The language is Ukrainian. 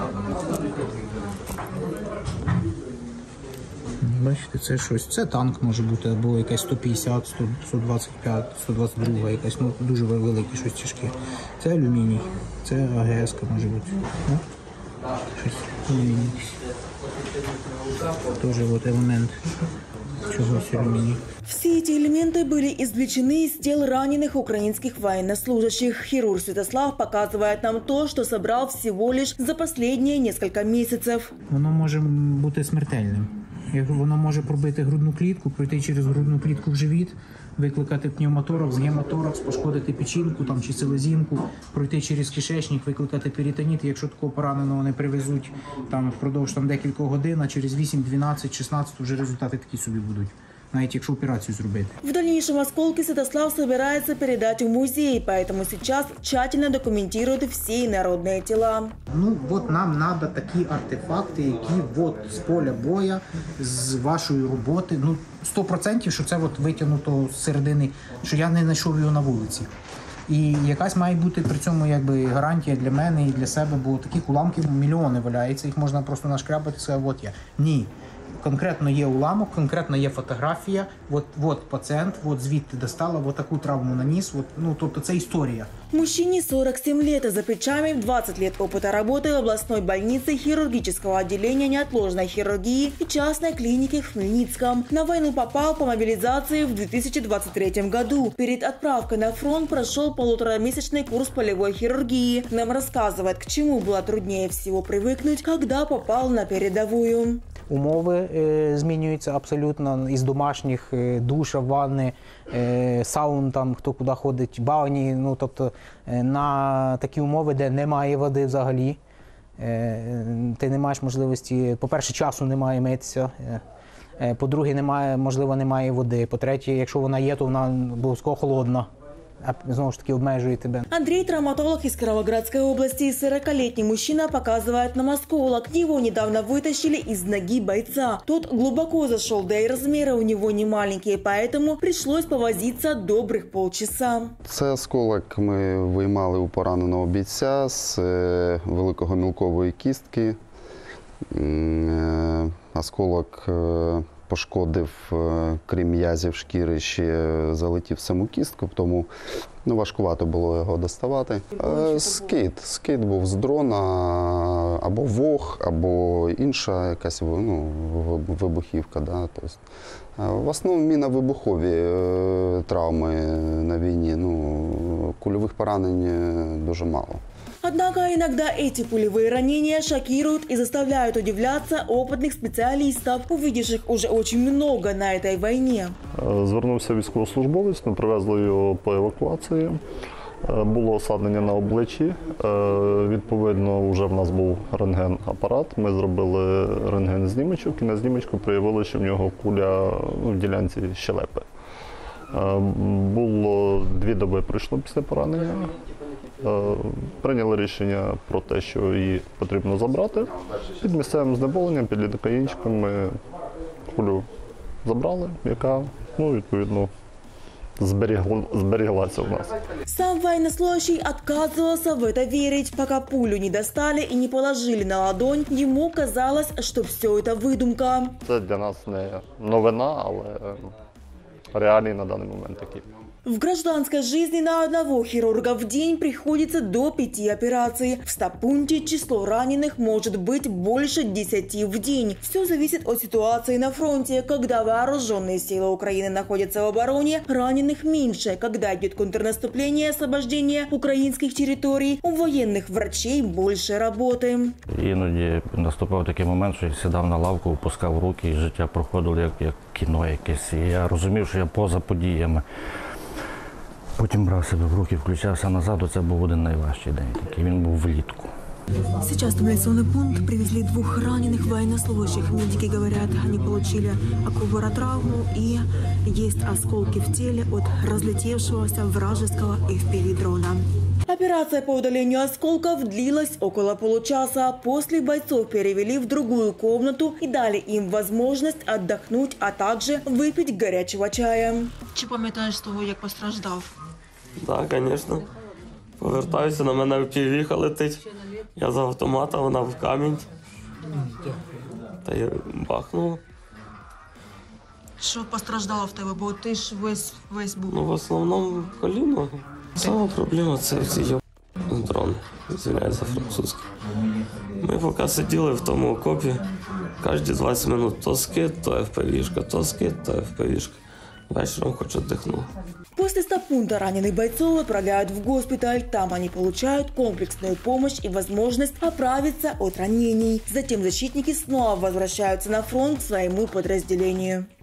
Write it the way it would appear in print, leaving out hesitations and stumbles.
Бачите, це щось. Це танк може бути, або якась 150, 125, 122, якась, ну, дуже велике, щось тяжке. Це алюміній, це АГС-ка може бути. Ну, щось алюміній. Тоже вот элемент чогось алюминия. Все эти элементы были извлечены из тел раненых украинских военнослужащих. Хирург Святослав показывает нам то, что собрал всего лишь за последние несколько месяцев. Воно може бути смертельним. Воно може пробити грудну клітку, пройти через грудну клітку в живіт, викликати пневмоторакс, гемоторакс, пошкодити печінку там, чи селезінку, пройти через кишечник, викликати перитоніт. Якщо такого пораненого не привезуть там, впродовж декількох годин, а через 8, 12, 16 вже результати такі собі будуть. Навіть якщо операцію зробити. В дальнейшем осколки Святослав собирается передать в музей, поэтому сейчас тщательно документирует все инородные тела. Ну, от нам треба такі артефакти, які от з поля бою, з вашої роботи, ну, 100%, що це от витягнуто з середини, що я не знайшов його на вулиці. І якась має бути при цьому якби гарантія для мене і для себе, бо такі уламки мільйони валяються, їх можна просто нашкрябати і сказати, от я. Ні. Конкретно є уламок, конкретно є фотографія, от пацієнт, от звідти достала, от таку травму наніс, ну, тобто це історія. Мужчине 47 лет, а за плечами 20 лет опыта работы в областной больнице хирургического отделения неотложной хирургии и частной клиники в Хмельницком. На войну попал по мобилизации в 2023 году. Перед отправкой на фронт прошел 1,5-месячный курс полевой хирургии. Нам рассказывает, к чему было труднее всего привыкнуть, когда попал на передовую. Умови змінюються абсолютно із домашніх, душа, ванни, саун, там, хто куди ходить, бані, ну, тобто на такі умови, де немає води взагалі, ти не маєш можливості, по-перше, часу немає митися, по-друге, немає води, по-третє, якщо вона є, то вона обов'язково холодна. Знову ж таки, обмежує тебе. Андрей, травматолог из Кировоградской области, 40-летний мужчина показывает нам осколок. Его недавно вытащили из ноги бойца. Тот глубоко зашел, да и размеры у него не маленькие, поэтому пришлось повозиться добрых полчаса. Це осколок ми виймали у пораненого бійця з великогомілкової кістки. Осколок пошкодив, крім м'язів шкіри, ще залетів саму кістку, тому важкувато було його доставати. Скид був з дрона, або вог, або інша якась вибухівка. Да? Тобто, в основному міновибухові травми на війні, кульових поранень дуже мало. Однако иногда эти пулевые ранения шокируют и заставляют удивляться опытных специалистов, увидевших уже очень много на этой войне. Звернувся військовослужбовець, ми привезли його по евакуації. Було осаднення на обличчі, відповідно, вже в нас був рентген-апарат, ми зробили рентген-знімочок і на знімочку проявили, що в нього куля в ділянці щелепи. Було 2 доби пройшло після поранення. Прийняли рішення про те, що її потрібно забрати. Під місцевим знеболенням, під лідокаїнчиком ми кулю забрали, яка, відповідно, зберіглася у нас. Сам военнослужащий отказывался в это верить. Пока пулю не достали и не положили на ладонь, ему казалось, что все это выдумка. Це для нас не новина, але реалії на даний момент такі. В гражданской жизни на одного хирурга в день приходится до 5 операций. В стаб-пункте число раненых может быть больше 10 в день. Все зависит от ситуации на фронте. Когда вооруженные силы Украины находятся в обороне, раненых меньше. Когда идет контрнаступление и освобождение украинских территорий, у военных врачей больше работы. Іноді наступав такий момент, що я сідав на лавку, опускав руки, і життя проходило як кіно якесь. І я розумів, що я поза подіями. Потім брав себе в руки, включався назад, це був один найважчий день, такий він був влітку. Сейчас в стабилизационный пункт привезли 2 раненых военнослужащих. Медики говорят, они получили акубаротравму и есть осколки в теле от разлетевшегося вражеского FPV-дрона. Операция по удалению осколков длилась около получаса. После бойцов перевели в другую комнату и дали им возможность отдохнуть, а также выпить горячего чая. Чи пам'ятаєш того, як постраждав? Так, звісно. Повертаюся, на мене впівіха летить. Я з автомата, вона в камінь. Та я бахнув. Що постраждало в тебе? Бо ти ж весь був. Ну, в основному коліно. Сама проблема це ці дрон, звиняється французький. Ми поки сиділи в тому окопі, кожні 20 минут то скид, то ФПВ-шка, то скид, то ФПВ-шка. Вечером хоть отдохнул. После стаб-пункта раненых бойцов отправляют в госпиталь. Там они получают комплексную помощь и возможность оправиться от ранений. Затем защитники снова возвращаются на фронт к своему подразделению.